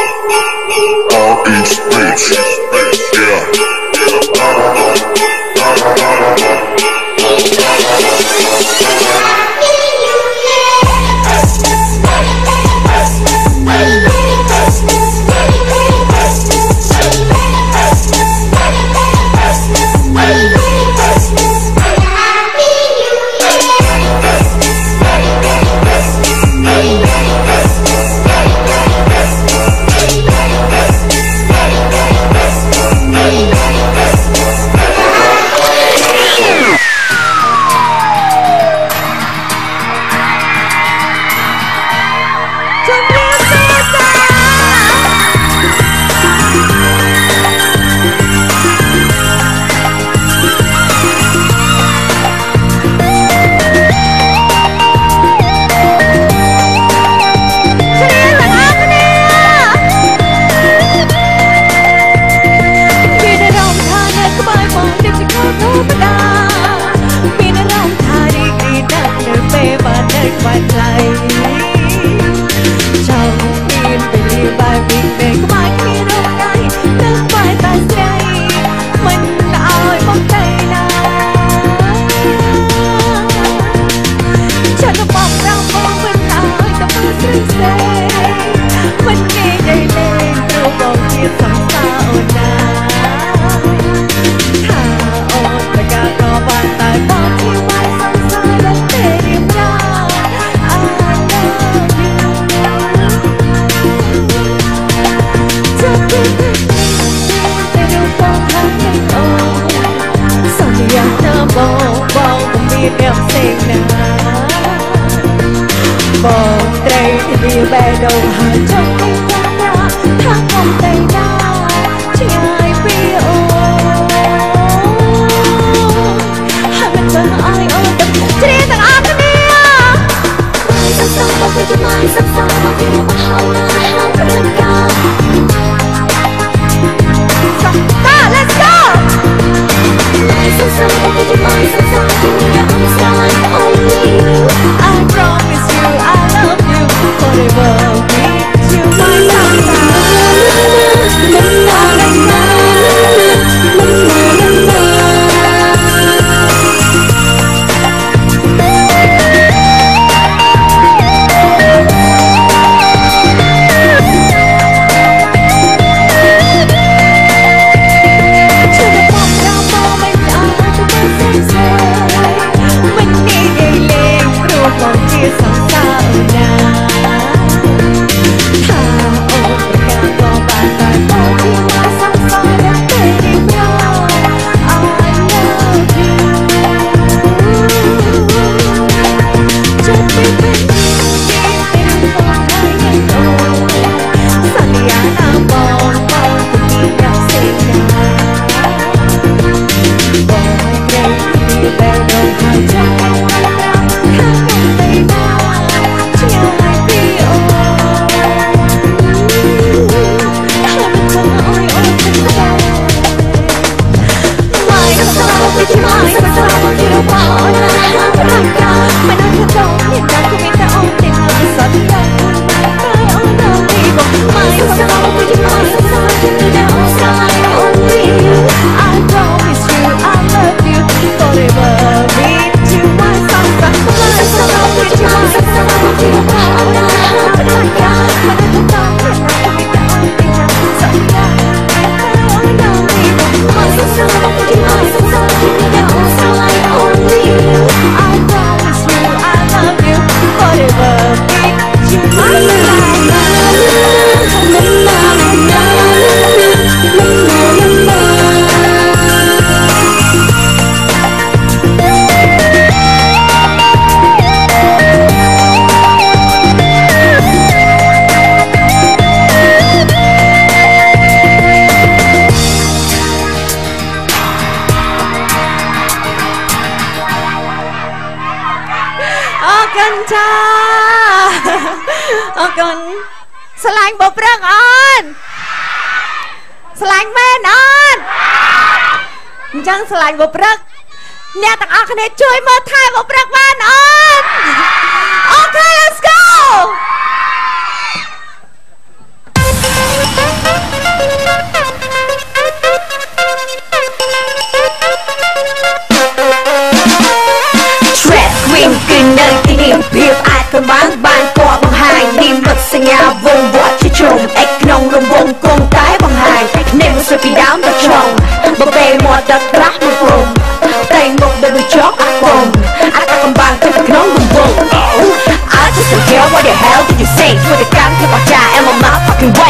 ស្រឡាញ់បុព្រឹកអ្នកទាំងអស់គ្នាជួយមើលថែបុព្រឹកបានអត់អូខេ let's go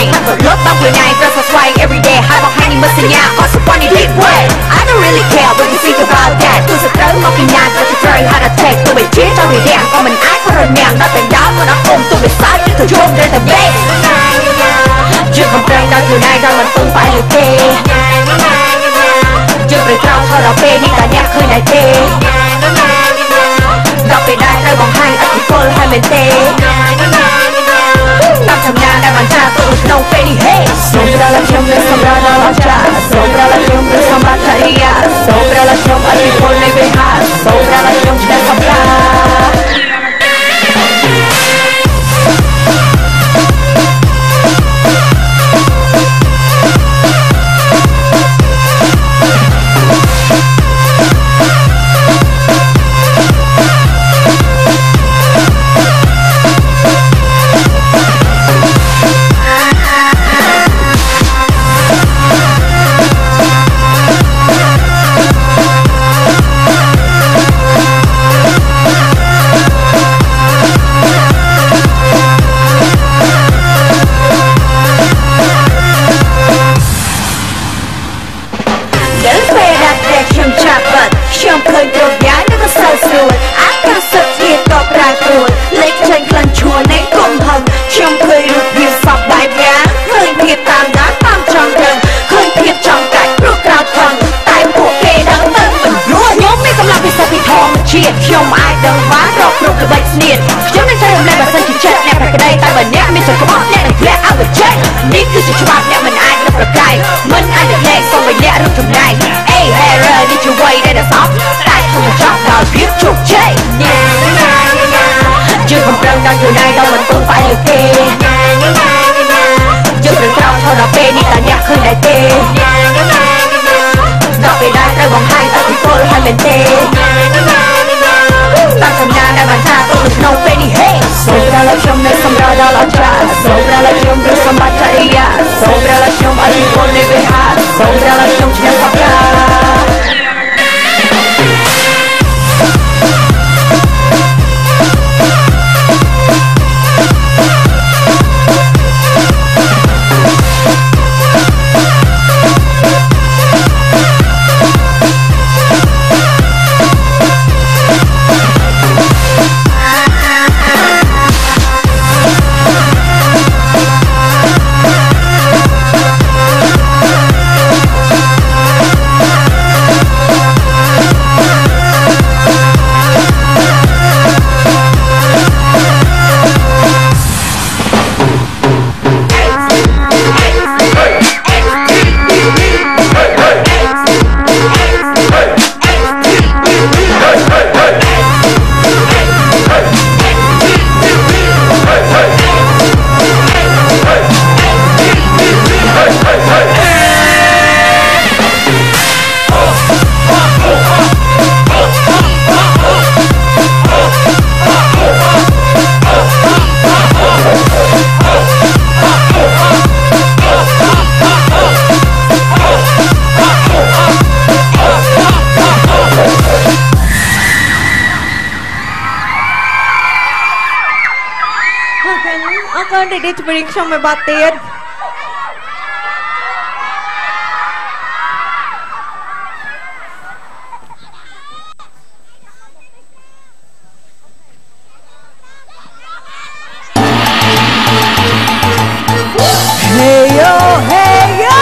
Look up when I dress a sway every day. Hai bọc hai mình sinh nhà có sự quan niệm deep way. I don't really care what you think about that. Tôi sẽ tới một cái nhà và tôi try how to take. Tôi bị chết trong người đen, còn mình ai có rồi nhàng đó tình đó của nó cùng tôi bị sai từ chôn đến tận bế. Chưa không tranh đó từ nay rồi mình tương phải lừa kê. Chưa bị trao thôi đó bê đi cả nhà khơi này tê. Đọc về đây đây bằng hai ở thì cô hai mình tê. Tâm thầm nhà đang bàn tra tôi no penny hey. Sobra la chumbre, sobra la lacha. Sobra la chumbre, sobra charia. Sobra la chumbre, al people le beja. Sobra la chumbre, sobra.ខ្ញុំអាចដឹងបានរកគ្រប់ល្បិចស្នៀតខ្ញុំនឹងត្រូវរំលែកបើសិនជាចិត្តអ្នកប្រកដីតែបើអ្នកមានសិទ្ធិរបស់អ្នកនឹងធ្លាក់ឲ្យចេញនេះគឺជាច្បាប់អ្នកមិនអាចរកប្រកែកមិនអាចរំលែកសូមឲ្យអ្នករកចំណែកអេ error នេះជាអ្វីដែលសោកតែខ្ញុំចង់ដល់ភាពជោគជ័យយើងកំប្រឹងដល់ខ្លួនឯងដល់មិនពឹងផ្អែកលើគេយើងត្រូវក្រោកឈរដល់ពេលនេះតើអ្នកឃើញដែរទេដល់ពេលដែលត្រូវបង្ហាញអធិពលហើយមែនទេតាមសំណាងដែលបានថាទៅក្នុងពេលនេះ hey Sobra la chumbre, sobra la lacha. Sobra la chumbre, sobra charia. Sobra la chumbre, al people le beja. Sobra la chumbre, sobra. Để đi chụp trong mày bát tiền. Hey yo, hey yo.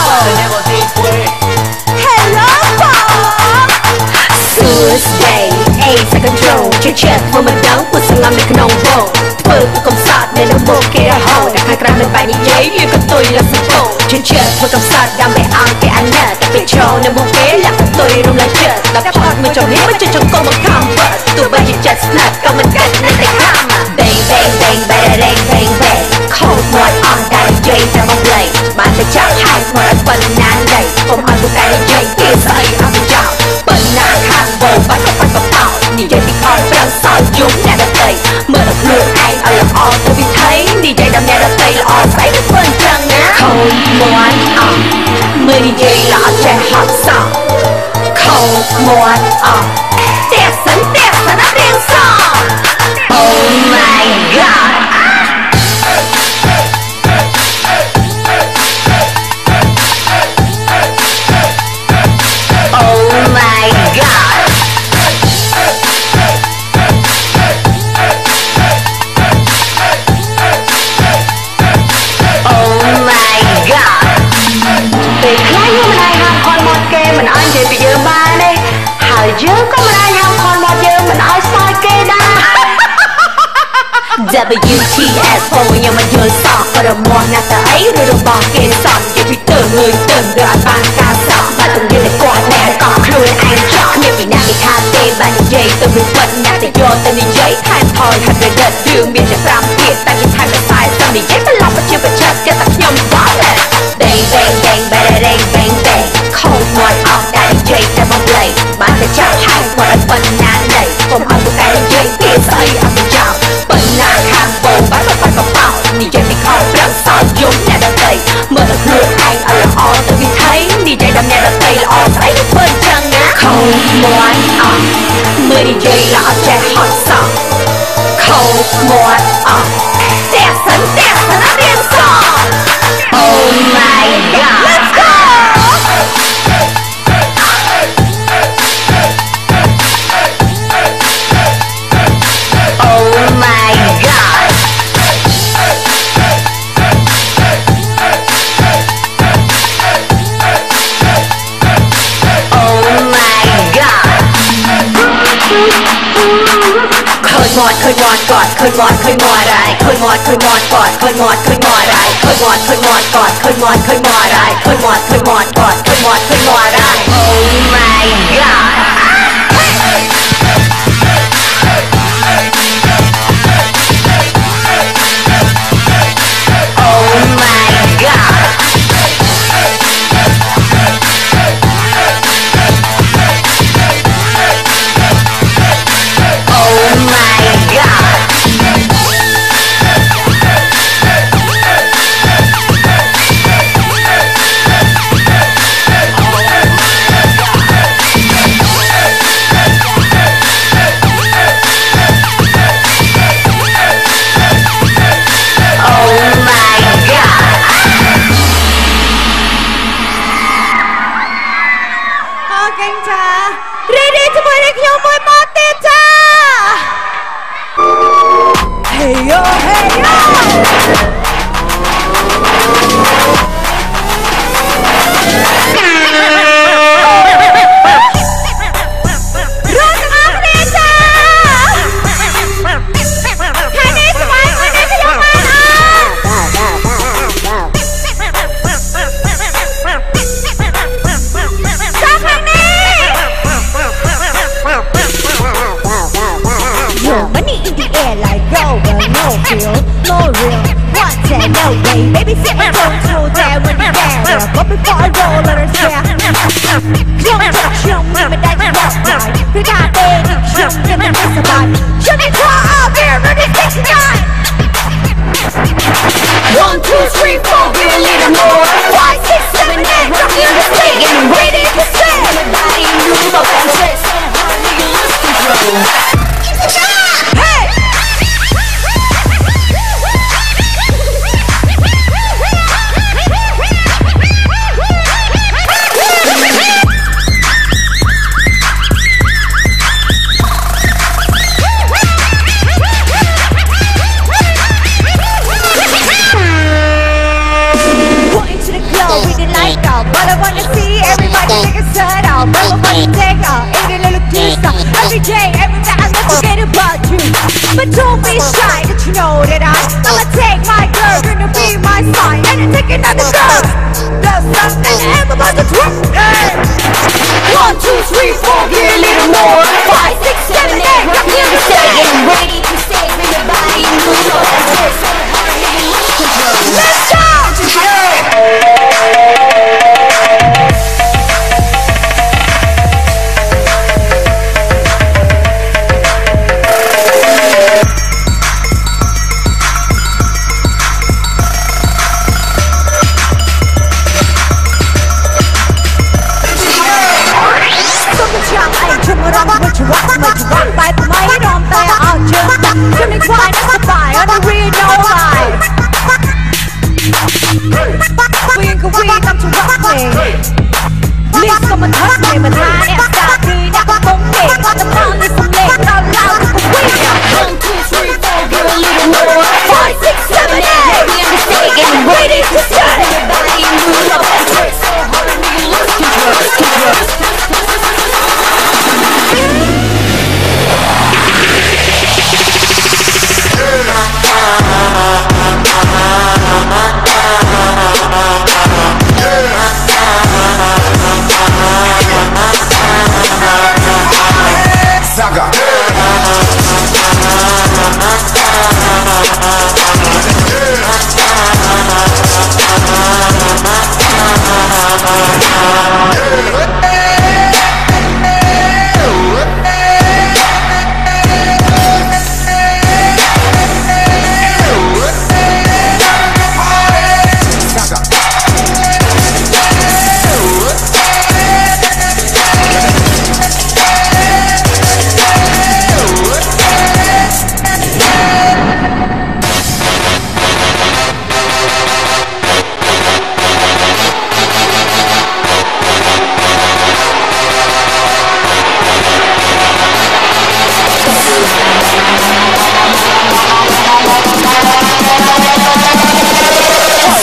Hello, Bob. Tuesday, 8 second drone. Chia chết với mình đắng của salam để cái nông vô. Với công sát nên nó một cái hậu đã khai ra mình bài như giấy như con tôi là sự cổ trên chết với công sát đang bẻ ăn cái anh nè đặc biệt cho nên một cái là con tôi rung lại chết là part mình trong hết bên trong con một cam vật tụi bây giờ chết snap con mình cắt nên tay ham bang bang bang bang bang bang bang cold boy on that dây ra bóng lầy bạn phải chắc hai ngồi ở phần nan đầy không ai một cái dây kia say ăn bị chảo phần nan hàng bầu bắt có bao nhìn dây bị con đang sao chúng nè đất đầy mở được lửa WTS ពងខ្ញុំមិនយល់សោះក៏រមាស់ណាស់តើអីឬរបស់គេសោះនិយាយពីទៅងើយទៅឬអាចបានការសោះបាត់ទំនាស់គាត់ណែក៏ខ្លួនឯងចោះគ្មានពីណាគេថាទេបាននិយាយទៅវាពិតណាស់តែយកទៅនិយាយថែមថយហាត់រត់រឿងមានតែ5ទៀតតែគេថែមតែ40ទៅនិយាយប្រឡប់ជាប្រចាំគេតែខ្ញុំដល់ Bang bang bang bang bang bang bang ខូចមាត់អស់តែនិយាយតែបំភ្លេចបានតែចាប់ហៅគាត់ឲ្យប៉ុណ្ណាណៃកុំឲ្យតែនិយាយពីស្អីអត់ទៅចោលប៉ុណ្ណាខាងបងបានបោកនិយាយពីខោប្រឹងសោយយំអ្នកដតីមើលតែខ្លួនឯងឲ្យល្អទៅវិថីនិយាយដល់អ្នកដតីល្អស្អីធ្វើអញ្ចឹងណាខូចមាត់អស់មើលនិយាយល្អចេះហត់សោះខូចមាត់អស់តែសិនអត់រៀនសោះ Oh my god Let's go Oh my god Oh my god ឃើញមាត់កอดឃើញមាត់រ៉ៃឃើញមាត់កอดឃើញមាត់រ៉ៃឃើញមាត់កอดឃើញមាត់រ៉ៃឃើញមាត់កอดឃើញមាត់រ៉ៃ Oh my god Oh my god Oh my god Ready ជាមួយនឹងខ្ញុំមួយម៉ោងទៀតចា Hey yo hey yo No real, what say no way Baby sit and don't slow down when you're there But before I roll let her share Không mình đánh walk right Cứ đà đê đi không nhưng mình biết survive Should be try up here ready stick tonight 1, 2, 3, 4 give a little more 5, 6, 7, 8 drop me on the stage and ready to stay Everybody move up and say so hard nigga lose control Hey But I wanna see everybody take a set out Everybody take out, eat a little piece of Every day, every night I forget about you But don't be shy, that you know that I'ma take my girl, gonna be my sign And I'm taking another girl There's something everybody drop hey. 1, 2, 3, 4, get a little more 5, 6, 7, 8, rock me on the stage Getting ready to stay, everybody move up and say so hard, nigga, lose control Let's go!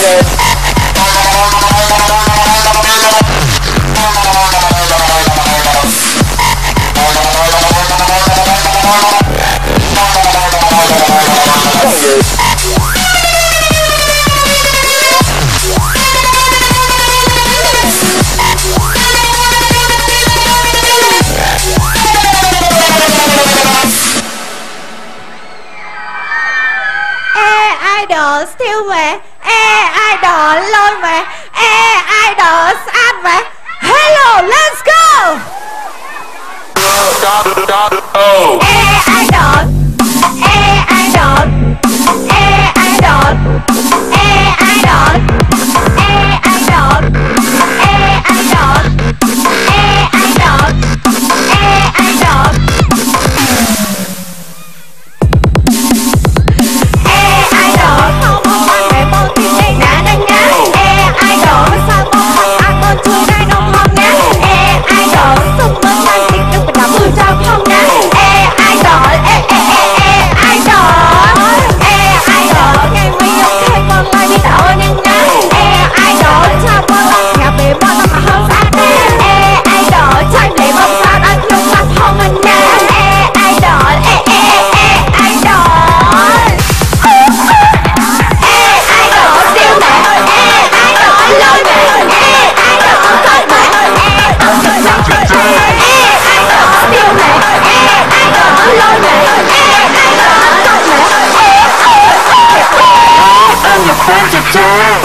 Idol siêu mẹ, idol lôi mẹ, idol sát mẹ. Hello, let's go. Idol, idol, idol, idol, idol, Fantasy.